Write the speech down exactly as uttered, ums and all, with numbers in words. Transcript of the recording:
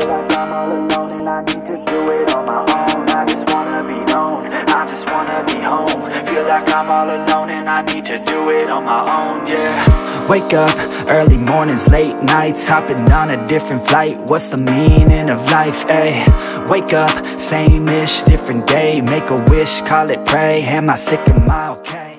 feel like I'm all alone and I need to do it on my own. I just wanna be known, I just wanna be home. Feel like I'm all alone and I need to do it on my own, yeah. Wake up, early mornings, late nights, hopping on a different flight. What's the meaning of life, ayy? Wake up, same-ish, different day. Make a wish, call it pray. Am I sick, am I okay?